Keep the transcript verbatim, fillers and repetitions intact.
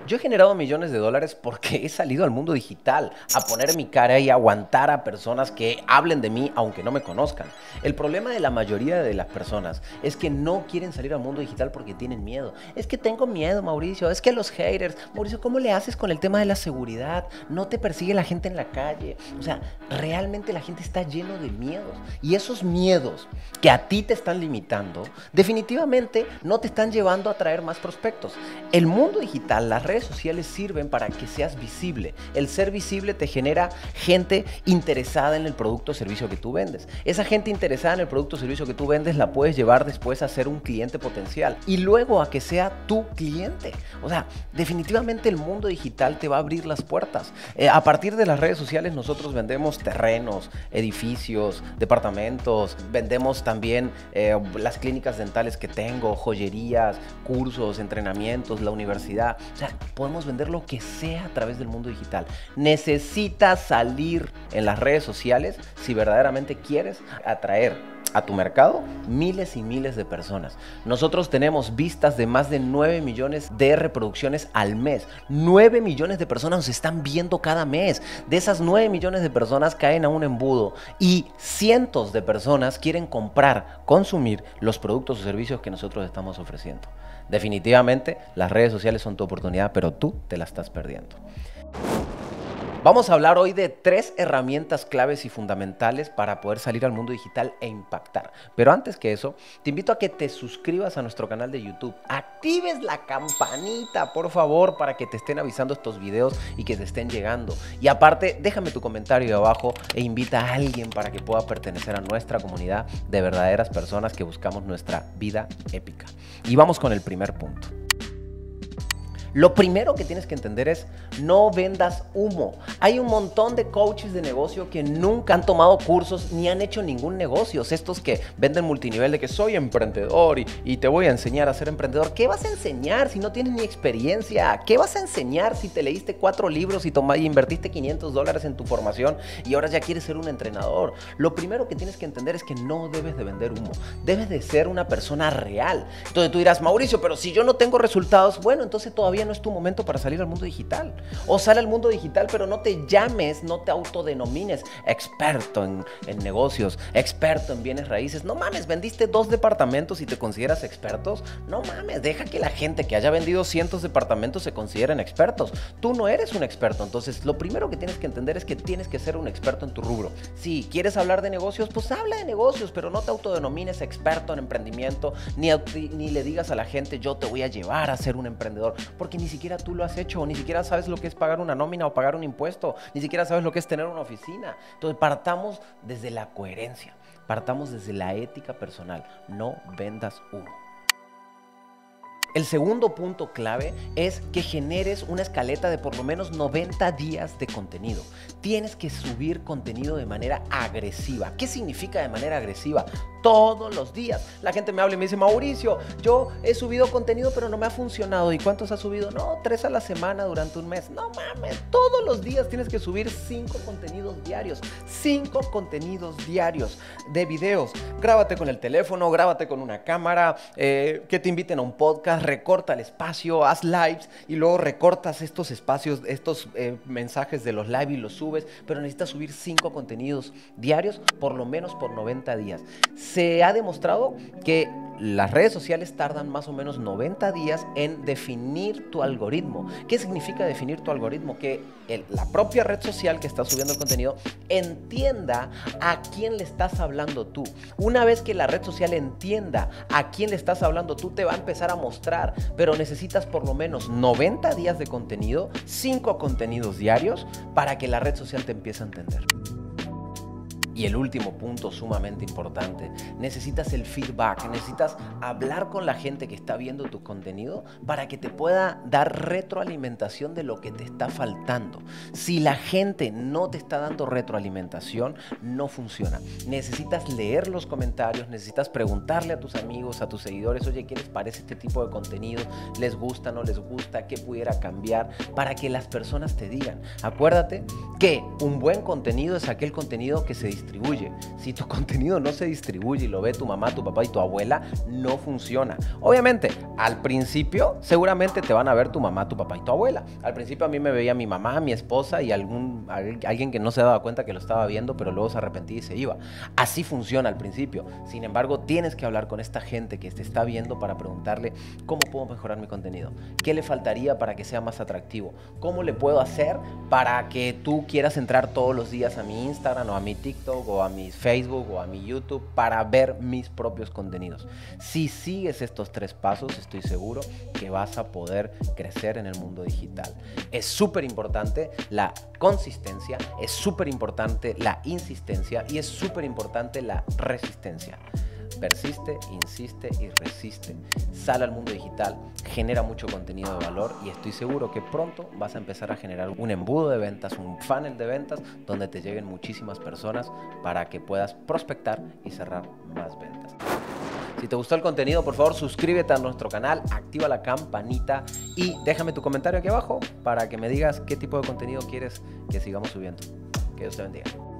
Yo he generado millones de dólares porque he salido al mundo digital a poner mi cara y aguantar a personas que hablen de mí aunque no me conozcan. El problema de la mayoría de las personas es que no quieren salir al mundo digital porque tienen miedo. Es que tengo miedo, Mauricio. Es que los haters. Mauricio, ¿cómo le haces con el tema de la seguridad? No te persigue la gente en la calle. O sea, realmente la gente está lleno de miedos. Y esos miedos que a ti te están limitando, definitivamente no te están llevando a traer más prospectos. El mundo digital, las redes sociales sirven para que seas visible. El ser visible te genera gente interesada en el producto o servicio que tú vendes. Esa gente interesada en el producto o servicio que tú vendes la puedes llevar después a ser un cliente potencial y luego a que sea tu cliente. O sea, definitivamente el mundo digital te va a abrir las puertas. Eh, a partir de las redes sociales nosotros vendemos terrenos, edificios, departamentos, vendemos también eh, las clínicas dentales que tengo, joyerías, cursos, entrenamientos, la universidad. O sea, podemos vender lo que sea a través del mundo digital. Necesitas salir en las redes sociales si verdaderamente quieres atraer a tu mercado miles y miles de personas. Nosotros tenemos vistas de más de nueve millones de reproducciones al mes. nueve millones de personas nos están viendo cada mes. De esas nueve millones de personas caen a un embudo y cientos de personas quieren comprar, consumir los productos o servicios que nosotros estamos ofreciendo. Definitivamente las redes sociales son tu oportunidad, pero tú te la estás perdiendo. Vamos a hablar hoy de tres herramientas claves y fundamentales para poder salir al mundo digital e impactar. Pero antes que eso, te invito a que te suscribas a nuestro canal de YouTube. Actives la campanita, por favor, para que te estén avisando estos videos y que te estén llegando. Y aparte, déjame tu comentario ahí abajo e invita a alguien para que pueda pertenecer a nuestra comunidad de verdaderas personas que buscamos nuestra vida épica. Y vamos con el primer punto. Lo primero que tienes que entender es no vendas humo. Hay un montón de coaches de negocio que nunca han tomado cursos ni han hecho ningún negocio. Estos que venden multinivel de que soy emprendedor y, y te voy a enseñar a ser emprendedor. ¿Qué vas a enseñar si no tienes ni experiencia? ¿Qué vas a enseñar si te leíste cuatro libros y, toma, y invertiste quinientos dólares en tu formación y ahora ya quieres ser un entrenador? Lo primero que tienes que entender es que no debes de vender humo. Debes de ser una persona real. Entonces tú dirás, Mauricio, pero si yo no tengo resultados, bueno, entonces todavía no es tu momento para salir al mundo digital. O sale al mundo digital, pero no te llames, no te autodenomines experto en, en negocios, experto en bienes raíces. No mames, vendiste dos departamentos y te consideras expertos. No mames, deja que la gente que haya vendido cientos de departamentos se consideren expertos. Tú no eres un experto. Entonces, lo primero que tienes que entender es que tienes que ser un experto en tu rubro. Si quieres hablar de negocios, pues habla de negocios, pero no te autodenomines experto en emprendimiento, ni, ni le digas a la gente, yo te voy a llevar a ser un emprendedor, porque ni siquiera tú lo has hecho, o ni siquiera sabes lo que es pagar una nómina o pagar un impuesto, ni siquiera sabes lo que es tener una oficina. Entonces partamos desde la coherencia, partamos desde la ética personal. No vendas humo. El segundo punto clave es que generes una escaleta de por lo menos noventa días de contenido. Tienes que subir contenido de manera agresiva. ¿Qué significa de manera agresiva? Todos los días. La gente me habla y me dice, Mauricio, yo he subido contenido pero no me ha funcionado. ¿Y cuántos has subido? No, tres a la semana durante un mes. No mames, todos los días tienes que subir cinco contenidos diarios. Cinco contenidos diarios de videos. Grábate con el teléfono, grábate con una cámara, eh, que te inviten a un podcast, recorta el espacio, haz lives y luego recortas estos espacios, estos eh, mensajes de los live y los subes, pero necesitas subir cinco contenidos diarios por lo menos por noventa días. Se ha demostrado que las redes sociales tardan más o menos noventa días en definir tu algoritmo. ¿Qué significa definir tu algoritmo? Que el, la propia red social que está subiendo el contenido entienda a quién le estás hablando tú. Una vez que la red social entienda a quién le estás hablando tú, te va a empezar a mostrar, pero necesitas por lo menos noventa días de contenido, cinco contenidos diarios para que la red social te empiece a entender. Y el último punto sumamente importante, necesitas el feedback, necesitas hablar con la gente que está viendo tu contenido para que te pueda dar retroalimentación de lo que te está faltando. Si la gente no te está dando retroalimentación, no funciona. Necesitas leer los comentarios, necesitas preguntarle a tus amigos, a tus seguidores, oye, ¿qué les parece este tipo de contenido? ¿Les gusta, no les gusta? ¿Qué pudiera cambiar? Para que las personas te digan. Acuérdate que un buen contenido es aquel contenido que se distribuye distribuye. Si tu contenido no se distribuye y lo ve tu mamá, tu papá y tu abuela, no funciona. Obviamente, al principio seguramente te van a ver tu mamá, tu papá y tu abuela. Al principio a mí me veía mi mamá, mi esposa y algún, alguien que no se daba cuenta que lo estaba viendo, pero luego se arrepentía y se iba. Así funciona al principio. Sin embargo, tienes que hablar con esta gente que te está viendo para preguntarle cómo puedo mejorar mi contenido, qué le faltaría para que sea más atractivo, cómo le puedo hacer para que tú quieras entrar todos los días a mi Instagram o a mi TikTok o a mi Facebook o a mi YouTube para ver mis propios contenidos. Si sigues estos tres pasos, estoy seguro que vas a poder crecer en el mundo digital. Es súper importante la consistencia, es súper importante la insistencia y es súper importante la resistencia. Persiste, insiste y resiste. Sale al mundo digital, genera mucho contenido de valor y estoy seguro que pronto vas a empezar a generar un embudo de ventas, un funnel de ventas donde te lleguen muchísimas personas para que puedas prospectar y cerrar más ventas. Si te gustó el contenido, por favor suscríbete a nuestro canal, activa la campanita y déjame tu comentario aquí abajo para que me digas qué tipo de contenido quieres que sigamos subiendo. Que Dios te bendiga.